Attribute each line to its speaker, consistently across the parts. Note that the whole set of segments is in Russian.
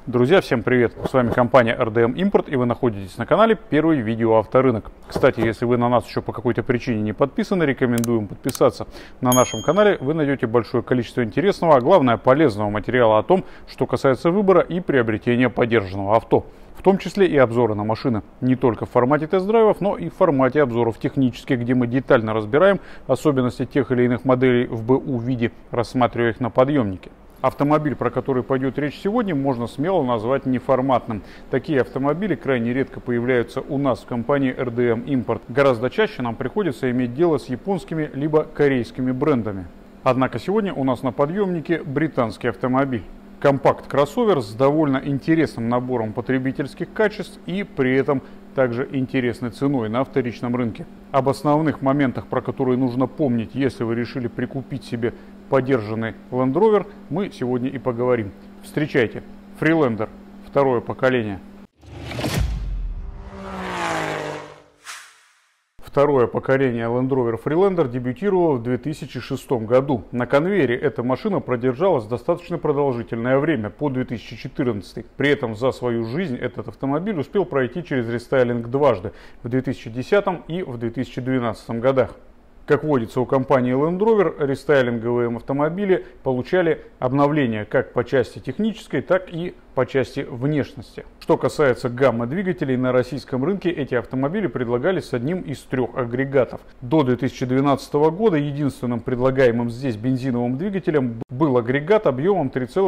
Speaker 1: Друзья, всем привет! С вами компания RDM Import, и вы находитесь на канале Первый видеоавторынок. Кстати, если вы на нас еще по какой-то причине не подписаны, рекомендуем подписаться. На нашем канале вы найдете большое количество интересного, а главное полезного материала о том, что касается выбора и приобретения подержанного авто. В том числе и обзоры на машины. Не только в формате тест-драйвов, но и в формате обзоров технических, где мы детально разбираем особенности тех или иных моделей в БУ виде, рассматривая их на подъемнике. Автомобиль, про который пойдет речь сегодня, можно смело назвать неформатным. Такие автомобили крайне редко появляются у нас в компании RDM Import. Гораздо чаще нам приходится иметь дело с японскими либо корейскими брендами. Однако сегодня у нас на подъемнике британский автомобиль. Компакт-кроссовер с довольно интересным набором потребительских качеств и при этом также интересной ценой на вторичном рынке. Об основных моментах, про которые нужно помнить, если вы решили прикупить себе подержанный Land Rover, мы сегодня и поговорим. Встречайте, Freelander, второе поколение. Второе поколение Land Rover Freelander дебютировало в 2006 году. На конвейере эта машина продержалась достаточно продолжительное время, по 2014. При этом за свою жизнь этот автомобиль успел пройти через рестайлинг дважды, в 2010 и в 2012 годах. Как водится у компании Land Rover, рестайлинговые автомобили получали обновления как по части технической, так и по части внешности. Что касается гаммы двигателей, на российском рынке эти автомобили предлагались с одним из трех агрегатов. До 2012 года единственным предлагаемым здесь бензиновым двигателем был агрегат объемом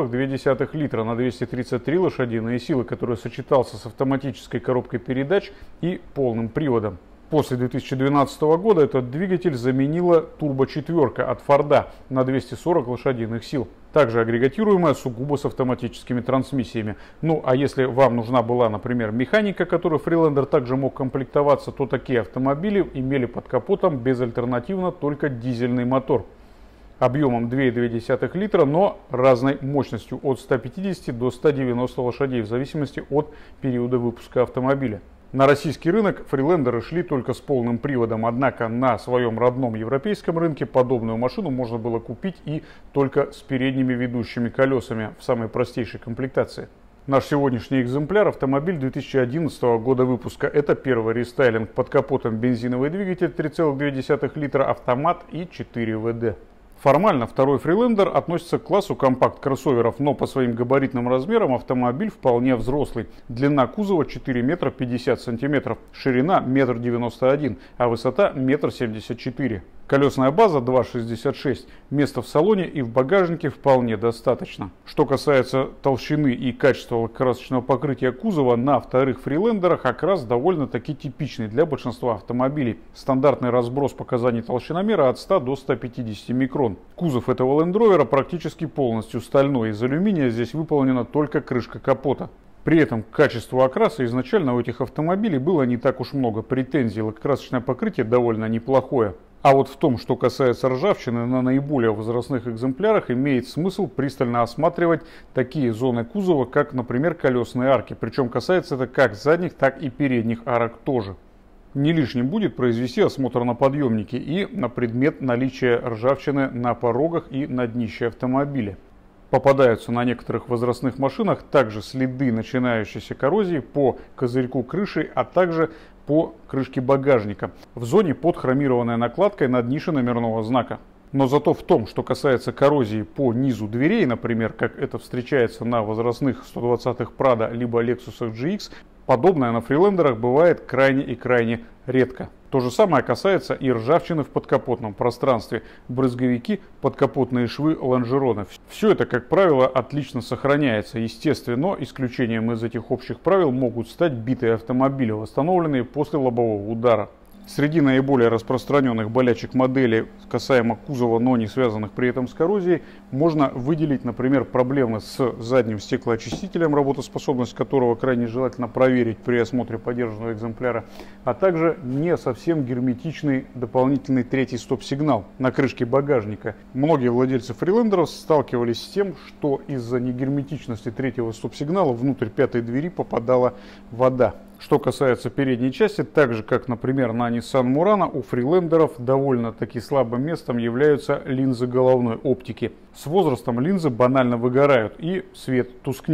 Speaker 1: 3,2 литра на 233 лошадиные силы, который сочетался с автоматической коробкой передач и полным приводом. После 2012 года этот двигатель заменила турбо-четверка от Форда на 240 лошадиных сил, также агрегатируемая сугубо с автоматическими трансмиссиями. Ну а если вам нужна была, например, механика, которой Freelander также мог комплектоваться, то такие автомобили имели под капотом безальтернативно только дизельный мотор объемом 2,2 литра, но разной мощностью от 150 до 190 лошадей в зависимости от периода выпуска автомобиля. На российский рынок Freelander шли только с полным приводом, однако на своем родном европейском рынке подобную машину можно было купить и только с передними ведущими колесами в самой простейшей комплектации. Наш сегодняшний экземпляр — автомобиль 2011 года выпуска. Это первый рестайлинг, под капотом бензиновый двигатель 3,2 литра, автомат и 4 ВД. Формально второй Freelander относится к классу компакт-кроссоверов, но по своим габаритным размерам автомобиль вполне взрослый. Длина кузова 4 метра 50 сантиметров, ширина 1,91 м, а высота 1,74 м. Колесная база 2,66. Места в салоне и в багажнике вполне достаточно. Что касается толщины и качества красочного покрытия кузова, на вторых Фрилендерах окрас довольно-таки типичный для большинства автомобилей. Стандартный разброс показаний толщиномера от 100 до 150 микрон. Кузов этого Land Rover практически полностью стальной. Из алюминия здесь выполнена только крышка капота. При этом к качеству окраса изначально у этих автомобилей было не так уж много претензий. Лакокрасочное покрытие довольно неплохое. А вот в том, что касается ржавчины, на наиболее возрастных экземплярах имеет смысл пристально осматривать такие зоны кузова, как, например, колесные арки. Причем касается это как задних, так и передних арок тоже. Не лишним будет произвести осмотр на подъемнике и на предмет наличия ржавчины на порогах и на днище автомобиля. Попадаются на некоторых возрастных машинах также следы начинающейся коррозии по козырьку крыши, а также по крышке багажника в зоне под хромированной накладкой над нишей номерного знака. Но зато в том, что касается коррозии по низу дверей, например, как это встречается на возрастных 120-х Prado либо Lexus GX, подобное на Фрилендерах бывает крайне и крайне редко. То же самое касается и ржавчины в подкапотном пространстве, брызговики, подкапотные швы, лонжероны. Все это, как правило, отлично сохраняется. Естественно, исключением из этих общих правил могут стать битые автомобили, восстановленные после лобового удара. Среди наиболее распространенных болячек модели, касаемо кузова, но не связанных при этом с коррозией, можно выделить, например, проблемы с задним стеклоочистителем, работоспособность которого крайне желательно проверить при осмотре подержанного экземпляра, а также не совсем герметичный дополнительный третий стоп-сигнал на крышке багажника. Многие владельцы Фрилендеров сталкивались с тем, что из-за негерметичности третьего стоп-сигнала внутрь пятой двери попадала вода. Что касается передней части, так же как, например, на Nissan Murano, у Фрилендеров довольно-таки слабым местом являются линзы головной оптики. С возрастом линзы банально выгорают и свет тускнеет.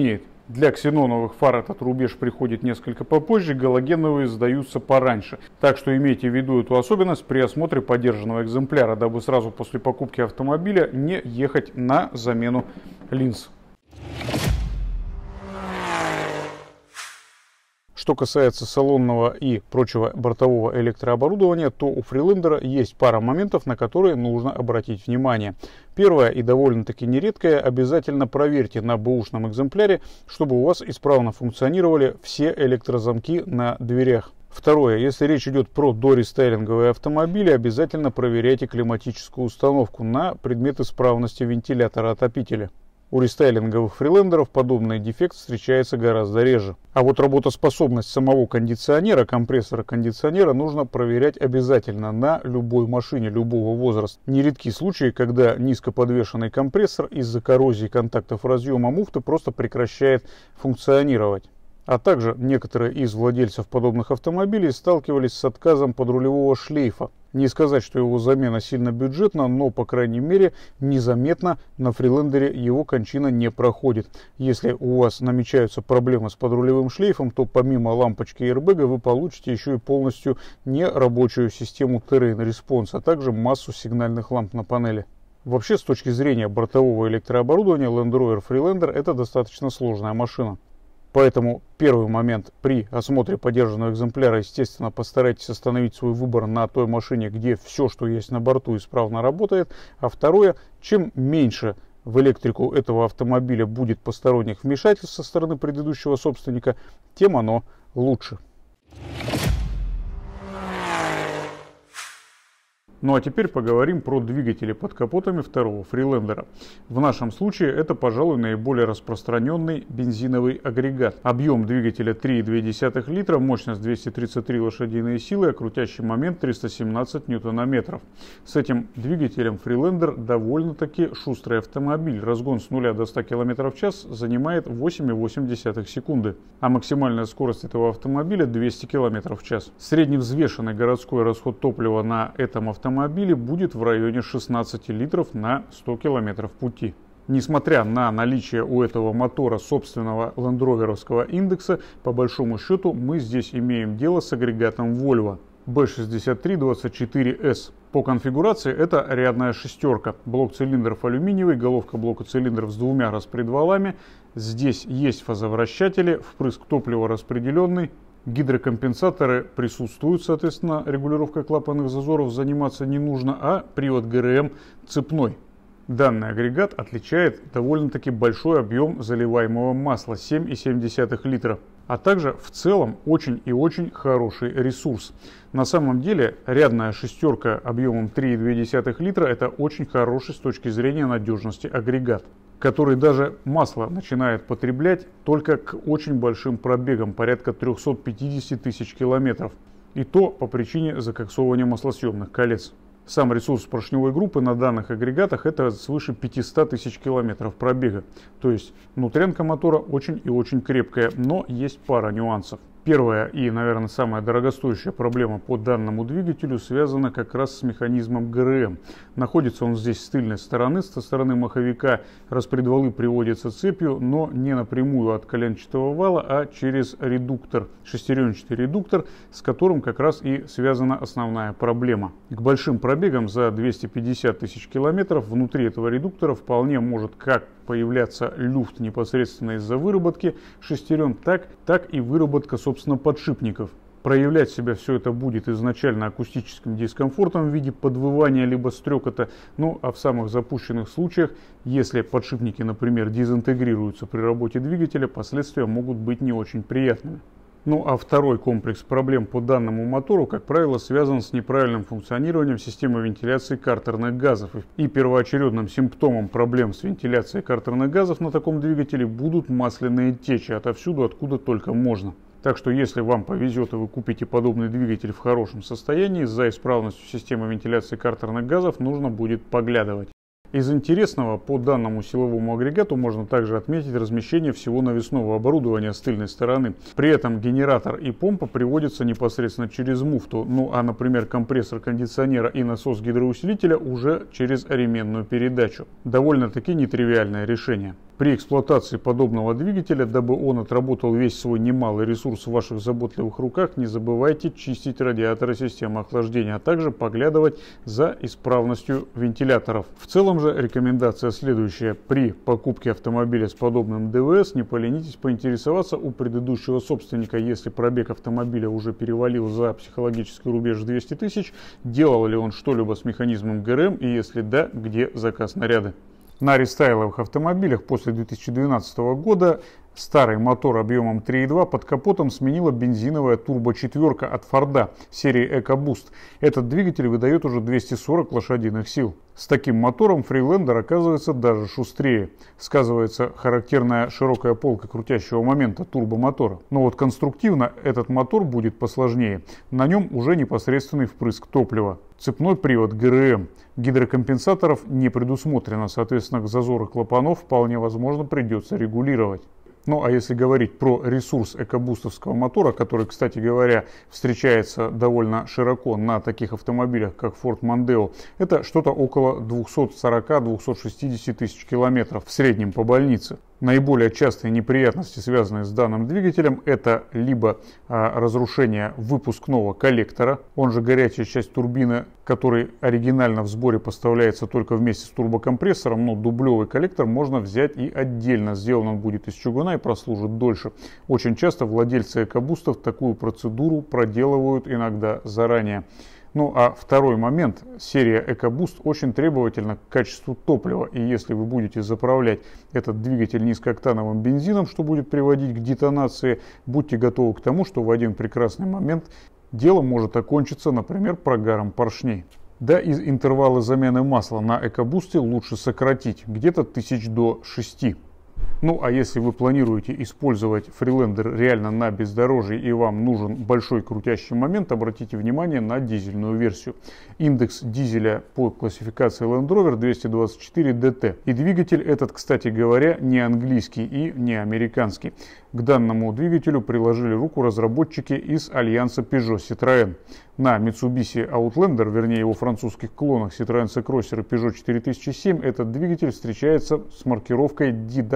Speaker 1: Для ксеноновых фар этот рубеж приходит несколько попозже, галогеновые сдаются пораньше. Так что имейте в виду эту особенность при осмотре подержанного экземпляра, дабы сразу после покупки автомобиля не ехать на замену линз. Что касается салонного и прочего бортового электрооборудования, то у Freelander есть пара моментов, на которые нужно обратить внимание. Первое и довольно-таки нередкое: обязательно проверьте на бэушном экземпляре, чтобы у вас исправно функционировали все электрозамки на дверях. Второе. Если речь идет про дорестайлинговые автомобили, обязательно проверяйте климатическую установку на предмет исправности вентилятора отопителя. У рестайлинговых фрилендеров подобный дефект встречается гораздо реже. А вот работоспособность самого кондиционера, компрессора кондиционера, нужно проверять обязательно на любой машине любого возраста. Нередки случаи, когда низкоподвешенный компрессор из-за коррозии контактов разъема муфты просто прекращает функционировать. А также некоторые из владельцев подобных автомобилей сталкивались с отказом подрулевого шлейфа. Не сказать, что его замена сильно бюджетна, но, по крайней мере, незаметно на Freelander его кончина не проходит. Если у вас намечаются проблемы с подрулевым шлейфом, то помимо лампочки airbag вы получите еще и полностью нерабочую систему Terrain Response, а также массу сигнальных ламп на панели. Вообще, с точки зрения бортового электрооборудования, Land Rover Freelander — это достаточно сложная машина. Поэтому первый момент: при осмотре подержанного экземпляра, естественно, постарайтесь остановить свой выбор на той машине, где все, что есть на борту, исправно работает. А второе: чем меньше в электрику этого автомобиля будет посторонних вмешательств со стороны предыдущего собственника, тем оно лучше. Ну а теперь поговорим про двигатели под капотами второго Freelander. В нашем случае это, пожалуй, наиболее распространенный бензиновый агрегат. Объем двигателя 3,2 литра, мощность 233 лошадиные силы, а крутящий момент 317 ньютонометров. С этим двигателем Freelander довольно-таки шустрый автомобиль. Разгон с 0 до 100 км в час занимает 8,8 секунды, а максимальная скорость этого автомобиля 200 км в час. Средневзвешенный городской расход топлива на этом автомобиле будет в районе 16 литров на 100 километров пути. Несмотря на наличие у этого мотора собственного лендроверовского индекса, по большому счету мы здесь имеем дело с агрегатом Volvo B6324S. По конфигурации это рядная шестерка. Блок цилиндров алюминиевый, головка блока цилиндров с двумя распредвалами. Здесь есть фазовращатели, впрыск топлива распределенный. Гидрокомпенсаторы присутствуют, соответственно, регулировкой клапанных зазоров заниматься не нужно, а привод ГРМ цепной. Данный агрегат отличает довольно-таки большой объем заливаемого масла — 7,7 литра, а также в целом очень и очень хороший ресурс. На самом деле рядная шестерка объемом 3,2 литра — это очень хороший с точки зрения надежности агрегат, который даже масло начинает потреблять только к очень большим пробегам, порядка 350 тысяч километров. И то по причине закоксовывания маслосъемных колец. Сам ресурс поршневой группы на данных агрегатах — это свыше 500 тысяч километров пробега. То есть внутрянка мотора очень и очень крепкая, но есть пара нюансов. Первая и, наверное, самая дорогостоящая проблема по данному двигателю связана как раз с механизмом ГРМ. Находится он здесь с тыльной стороны, со стороны маховика. Распредвалы приводятся цепью, но не напрямую от коленчатого вала, а через редуктор, шестеренчатый редуктор, с которым как раз и связана основная проблема. К большим пробегам за 250 тысяч километров внутри этого редуктора вполне может как появляться люфт непосредственно из-за выработки шестерен, так и выработка, собственно, подшипников. Проявлять себя все это будет изначально акустическим дискомфортом в виде подвывания либо стрекота, ну а в самых запущенных случаях, если подшипники, например, дезинтегрируются при работе двигателя, последствия могут быть не очень приятными. Ну а второй комплекс проблем по данному мотору, как правило, связан с неправильным функционированием системы вентиляции картерных газов. И первоочередным симптомом проблем с вентиляцией картерных газов на таком двигателе будут масляные течи отовсюду, откуда только можно. Так что если вам повезет и вы купите подобный двигатель в хорошем состоянии, за исправностью системы вентиляции картерных газов нужно будет поглядывать. Из интересного по данному силовому агрегату можно также отметить размещение всего навесного оборудования с тыльной стороны. При этом генератор и помпа приводятся непосредственно через муфту, ну а, например, компрессор кондиционера и насос гидроусилителя уже через ременную передачу. Довольно-таки нетривиальное решение. При эксплуатации подобного двигателя, дабы он отработал весь свой немалый ресурс в ваших заботливых руках, не забывайте чистить радиаторы системы охлаждения, а также поглядывать за исправностью вентиляторов. В целом же рекомендация следующая. При покупке автомобиля с подобным ДВС не поленитесь поинтересоваться у предыдущего собственника, если пробег автомобиля уже перевалил за психологический рубеж 200 тысяч, делал ли он что-либо с механизмом ГРМ и если да, где заказ наряда. На рестайловых автомобилях после 2012 года старый мотор объемом 3.2 под капотом сменила бензиновая турбо-четверка от Форда серии EcoBoost. Этот двигатель выдает уже 240 лошадиных сил. С таким мотором Freelander оказывается даже шустрее. Сказывается характерная широкая полка крутящего момента турбомотора. Но вот конструктивно этот мотор будет посложнее. На нем уже непосредственный впрыск топлива. Цепной привод ГРМ. Гидрокомпенсаторов не предусмотрено, соответственно, зазоры клапанов вполне возможно придется регулировать. Ну а если говорить про ресурс экобустовского мотора, который, кстати говоря, встречается довольно широко на таких автомобилях, как Ford Mondeo, это что-то около 240-260 тысяч километров в среднем по больнице. Наиболее частые неприятности, связанные с данным двигателем, это либо разрушение выпускного коллектора, он же горячая часть турбины, который оригинально в сборе поставляется только вместе с турбокомпрессором, но дублевый коллектор можно взять и отдельно. Сделан он будет из чугуна и прослужит дольше. Очень часто владельцы экобустов такую процедуру проделывают иногда заранее. Ну а второй момент. Серия EcoBoost очень требовательна к качеству топлива. И если вы будете заправлять этот двигатель низкооктановым бензином, что будет приводить к детонации, будьте готовы к тому, что в один прекрасный момент дело может окончиться, например, прогаром поршней. Да, и интервалы замены масла на EcoBoost лучше сократить, где-то 1000 до 6. Ну а если вы планируете использовать Freelander реально на бездорожье и вам нужен большой крутящий момент, обратите внимание на дизельную версию. Индекс дизеля по классификации Land Rover 224 DT. И двигатель этот, кстати говоря, не английский и не американский. К данному двигателю приложили руку разработчики из альянса Peugeot-Citroën. На Mitsubishi Outlander, вернее его французских клонах Citroën C-Crosser и Peugeot 4007, этот двигатель встречается с маркировкой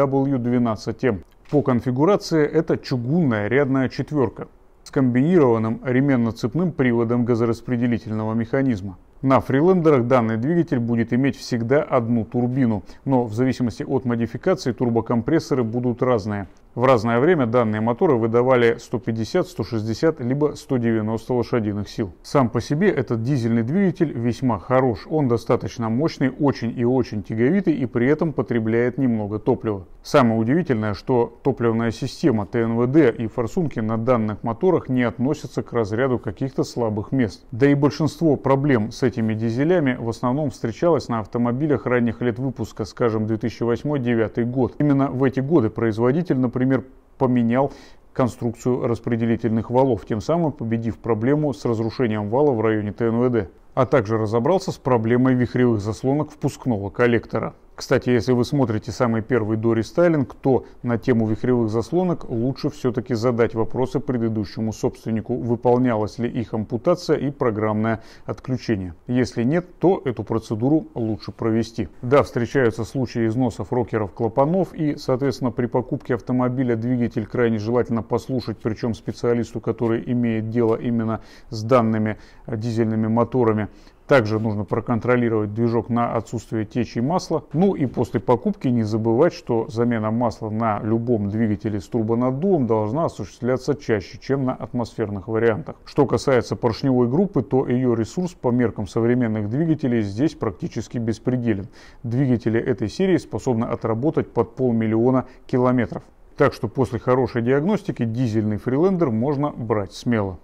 Speaker 1: DW12M. По конфигурации это чугунная рядная четверка с комбинированным ременно-цепным приводом газораспределительного механизма. На фрилендерах данный двигатель будет иметь всегда одну турбину, но в зависимости от модификации турбокомпрессоры будут разные. В разное время данные моторы выдавали 150, 160 либо 190 лошадиных сил. Сам по себе этот дизельный двигатель весьма хорош. Он достаточно мощный, очень и очень тяговитый и при этом потребляет немного топлива. Самое удивительное, что топливная система ТНВД и форсунки на данных моторах не относятся к разряду каких-то слабых мест. Да и большинство проблем с этими дизелями в основном встречалось на автомобилях ранних лет выпуска, скажем, 2008-2009 год. Именно в эти годы производитель, например, поменял конструкцию распределительных валов, тем самым победив проблему с разрушением вала в районе ТНВД, а также разобрался с проблемой вихревых заслонок впускного коллектора. Кстати, если вы смотрите самый первый дорестайлинг, то на тему вихревых заслонок лучше все-таки задать вопросы предыдущему собственнику, выполнялась ли их ампутация и программное отключение. Если нет, то эту процедуру лучше провести. Да, встречаются случаи износов рокеров клапанов и, соответственно, при покупке автомобиля двигатель крайне желательно послушать, причем специалисту, который имеет дело именно с данными дизельными моторами. Также нужно проконтролировать движок на отсутствие течи масла. Ну и после покупки не забывать, что замена масла на любом двигателе с турбонаддувом должна осуществляться чаще, чем на атмосферных вариантах. Что касается поршневой группы, то ее ресурс по меркам современных двигателей здесь практически беспределен. Двигатели этой серии способны отработать под 500 000 километров. Так что после хорошей диагностики дизельный Freelander можно брать смело.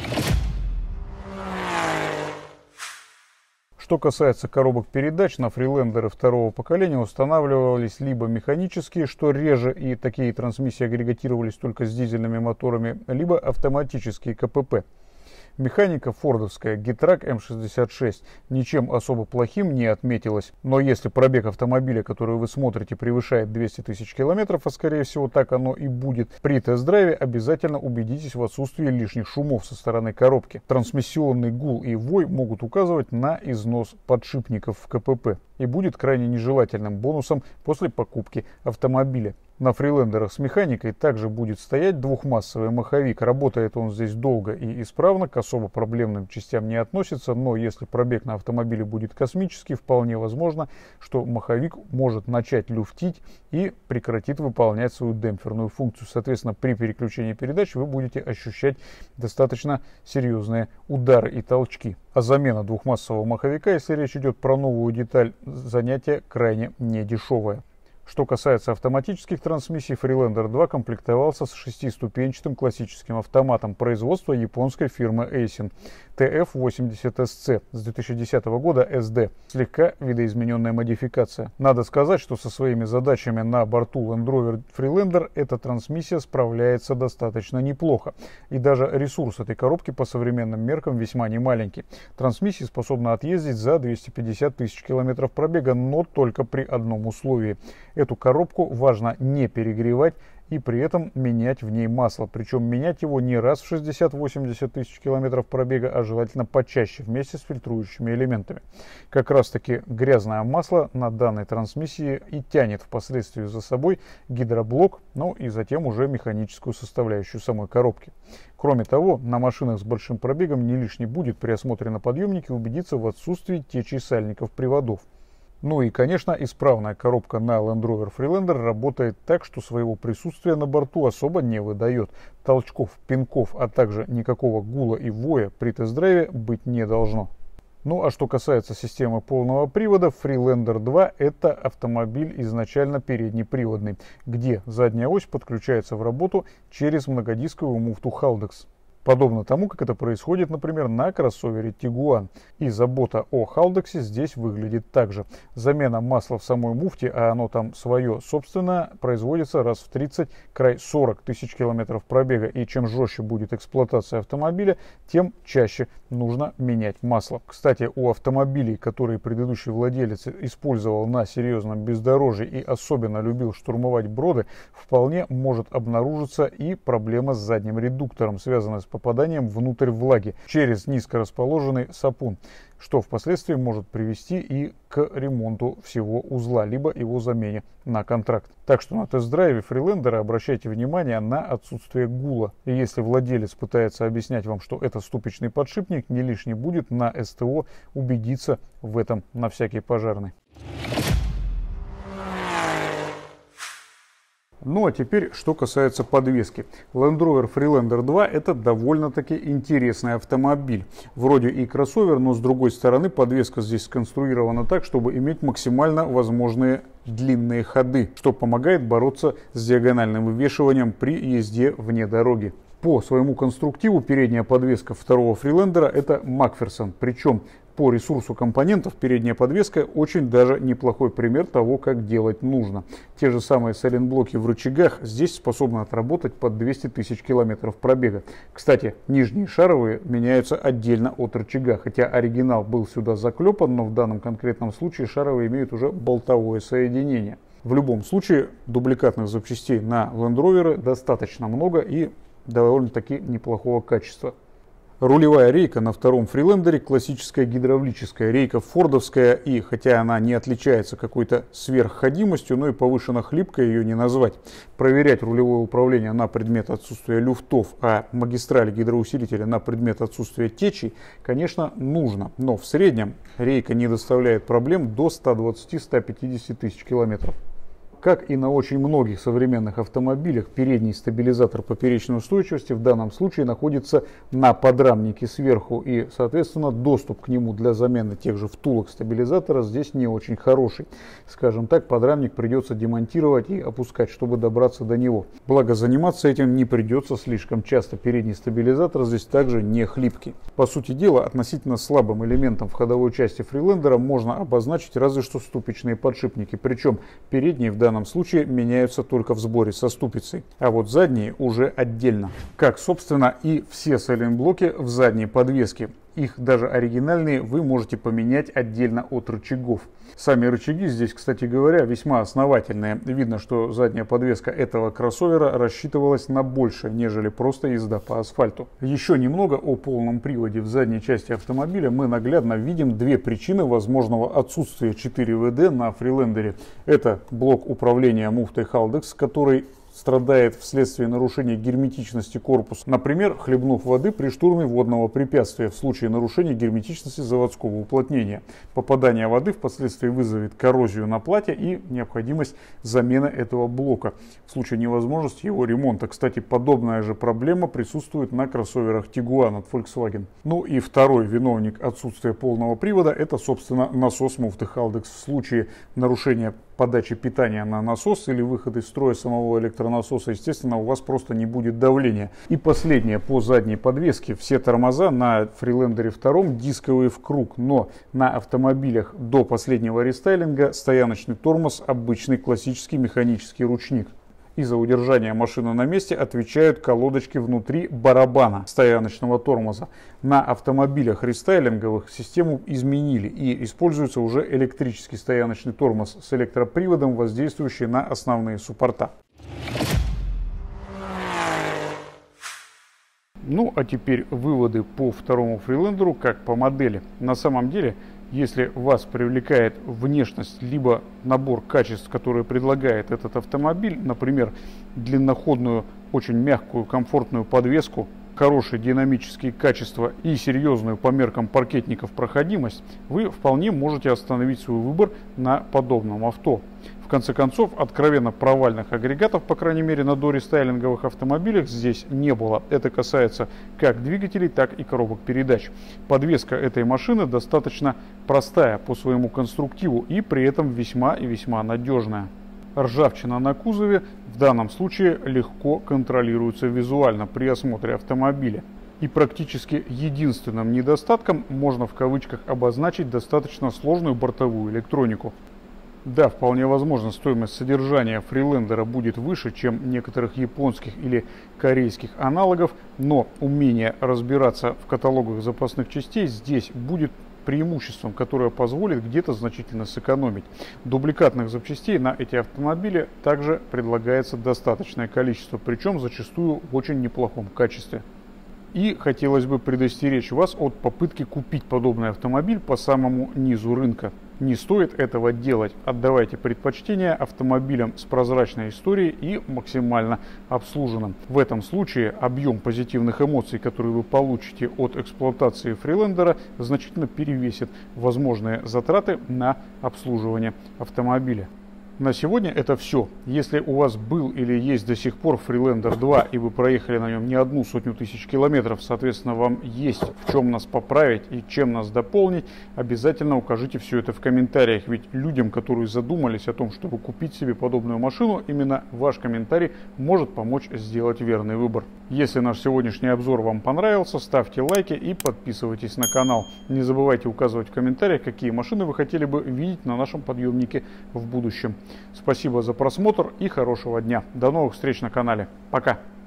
Speaker 1: Что касается коробок передач, на Freelander второго поколения устанавливались либо механические, что реже, и такие трансмиссии агрегатировались только с дизельными моторами, либо автоматические КПП. Механика фордовская Getrack M66 ничем особо плохим не отметилась, но если пробег автомобиля, который вы смотрите, превышает 200 тысяч километров, а скорее всего так оно и будет, при тест-драйве обязательно убедитесь в отсутствии лишних шумов со стороны коробки. Трансмиссионный гул и вой могут указывать на износ подшипников в КПП и будет крайне нежелательным бонусом после покупки автомобиля. На фрилендерах с механикой также будет стоять двухмассовый маховик. Работает он здесь долго и исправно, к особо проблемным частям не относится, но если пробег на автомобиле будет космический, вполне возможно, что маховик может начать люфтить и прекратит выполнять свою демпферную функцию. Соответственно, при переключении передач вы будете ощущать достаточно серьезные удары и толчки. А замена двухмассового маховика, если речь идет про новую деталь, занятие крайне недешевое. Что касается автоматических трансмиссий, Freelander 2 комплектовался с 6-ступенчатым классическим автоматом производства японской фирмы Aisin TF80SC с 2010 года SD. Слегка видоизмененная модификация. Надо сказать, что со своими задачами на борту Land Rover Freelander эта трансмиссия справляется достаточно неплохо. И даже ресурс этой коробки по современным меркам весьма немаленький. Трансмиссия способна отъездить за 250 тысяч километров пробега, но только при одном условии. Эту коробку важно не перегревать и при этом менять в ней масло. Причем менять его не раз в 60-80 тысяч километров пробега, а желательно почаще вместе с фильтрующими элементами. Как раз таки грязное масло на данной трансмиссии и тянет впоследствии за собой гидроблок, ну и затем уже механическую составляющую самой коробки. Кроме того, на машинах с большим пробегом не лишне будет при осмотре на подъемнике убедиться в отсутствии течи сальников приводов. Ну и, конечно, исправная коробка на Land Rover Freelander работает так, что своего присутствия на борту особо не выдает. Толчков, пинков, а также никакого гула и воя при тест-драйве быть не должно. Ну а что касается системы полного привода, Freelander 2 это автомобиль изначально переднеприводный, где задняя ось подключается в работу через многодисковую муфту Haldex. Подобно тому, как это происходит, например, на кроссовере Tiguan. И забота о Haldex здесь выглядит так же. Замена масла в самой муфте, а оно там свое собственное, производится раз в 30, край 40 тысяч километров пробега. И чем жестче будет эксплуатация автомобиля, тем чаще нужно менять масло. Кстати, у автомобилей, которые предыдущий владелец использовал на серьезном бездорожье и особенно любил штурмовать броды, вполне может обнаружиться и проблема с задним редуктором, связанная с попаданием внутрь влаги через низко расположенный сапун, что впоследствии может привести и к ремонту всего узла, либо его замене на контракт. Так что на тест-драйве Freelander обращайте внимание на отсутствие гула. И если владелец пытается объяснять вам, что это ступичный подшипник, не лишне будет на СТО убедиться в этом на всякий пожарный. Ну а теперь, что касается подвески. Land Rover Freelander 2 это довольно-таки интересный автомобиль. Вроде и кроссовер, но с другой стороны подвеска здесь сконструирована так, чтобы иметь максимально возможные длинные ходы, что помогает бороться с диагональным вывешиванием при езде вне дороги. По своему конструктиву передняя подвеска второго Freelander это Макферсон, причем по ресурсу компонентов передняя подвеска очень даже неплохой пример того, как делать нужно. Те же самые сайлентблоки в рычагах здесь способны отработать под 200 тысяч километров пробега. Кстати, нижние шаровые меняются отдельно от рычага, хотя оригинал был сюда заклепан, но в данном конкретном случае шаровые имеют уже болтовое соединение. В любом случае, дубликатных запчастей на Land Rover достаточно много и довольно-таки неплохого качества. Рулевая рейка на втором Freelander классическая гидравлическая рейка фордовская, и хотя она не отличается какой-то сверхходимостью, но и повышенно хлипкой ее не назвать. Проверять рулевое управление на предмет отсутствия люфтов, а магистрали гидроусилителя на предмет отсутствия течей, конечно, нужно. Но в среднем рейка не доставляет проблем до 120-150 тысяч километров. Как и на очень многих современных автомобилях, передний стабилизатор поперечной устойчивости в данном случае находится на подрамнике сверху, и, соответственно, доступ к нему для замены тех же втулок стабилизатора здесь не очень хороший. Скажем так, подрамник придется демонтировать и опускать, чтобы добраться до него. Благо, заниматься этим не придется слишком часто. Передний стабилизатор здесь также не хлипкий. По сути дела, относительно слабым элементом в ходовой части Freelander можно обозначить разве что ступичные подшипники, причем передние в данном данном случае меняются только в сборе со ступицей, а вот задние уже отдельно. Как, собственно, и все сайлентблоки в задней подвеске. Их даже оригинальные вы можете поменять отдельно от рычагов. Сами рычаги здесь, кстати говоря, весьма основательные. Видно, что задняя подвеска этого кроссовера рассчитывалась на больше, нежели просто езда по асфальту. Еще немного о полном приводе. В задней части автомобиля мы наглядно видим две причины возможного отсутствия 4WD на Freelander. Это блок управления муфтой Haldex, который страдает вследствие нарушения герметичности корпуса, например, хлебнув воды при штурме водного препятствия в случае нарушения герметичности заводского уплотнения. Попадание воды впоследствии вызовет коррозию на плате и необходимость замены этого блока в случае невозможности его ремонта. Кстати, подобная же проблема присутствует на кроссоверах Tiguan от Volkswagen. Ну и второй виновник отсутствия полного привода — это, собственно, насос муфты Haldex. В случае нарушения подачи питания на насос или выход из строя самого электронасоса, естественно, у вас просто не будет давления. И последнее по задней подвеске. Все тормоза на Freelander 2 дисковые в круг, но на автомобилях до последнего рестайлинга стояночный тормоз обычный классический механический ручник. И за удержание машины на месте отвечают колодочки внутри барабана стояночного тормоза. На автомобилях рестайлинговых систему изменили и используется уже электрический стояночный тормоз с электроприводом, воздействующий на основные суппорта. Ну а теперь выводы по второму Freelander как по модели. На самом деле, если вас привлекает внешность, либо набор качеств, которые предлагает этот автомобиль, например, длинноходную, очень мягкую, комфортную подвеску, хорошие динамические качества и серьезную по меркам паркетников проходимость, вы вполне можете остановить свой выбор на подобном авто. В конце концов, откровенно провальных агрегатов, по крайней мере на дорестайлинговых автомобилях, здесь не было. Это касается как двигателей, так и коробок передач. Подвеска этой машины достаточно простая по своему конструктиву и при этом весьма и весьма надежная. Ржавчина на кузове в данном случае легко контролируется визуально при осмотре автомобиля. И практически единственным недостатком можно в кавычках обозначить достаточно сложную бортовую электронику. Да, вполне возможно, стоимость содержания Freelander будет выше, чем некоторых японских или корейских аналогов, но умение разбираться в каталогах запасных частей здесь будет преимуществом, которое позволит где-то значительно сэкономить. Дубликатных запчастей на эти автомобили также предлагается достаточное количество, причем зачастую в очень неплохом качестве. И хотелось бы предостеречь вас от попытки купить подобный автомобиль по самому низу рынка. Не стоит этого делать. Отдавайте предпочтение автомобилям с прозрачной историей и максимально обслуженным. В этом случае объем позитивных эмоций, которые вы получите от эксплуатации Freelander, значительно перевесит возможные затраты на обслуживание автомобиля. На сегодня это все. Если у вас был или есть до сих пор Freelander 2 и вы проехали на нем не 100 000 километров, соответственно, вам есть в чем нас поправить и чем нас дополнить, обязательно укажите все это в комментариях. Ведь людям, которые задумались о том, чтобы купить себе подобную машину, именно ваш комментарий может помочь сделать верный выбор. Если наш сегодняшний обзор вам понравился, ставьте лайки и подписывайтесь на канал. Не забывайте указывать в комментариях, какие машины вы хотели бы видеть на нашем подъемнике в будущем. Спасибо за просмотр и хорошего дня. До новых встреч на канале. Пока!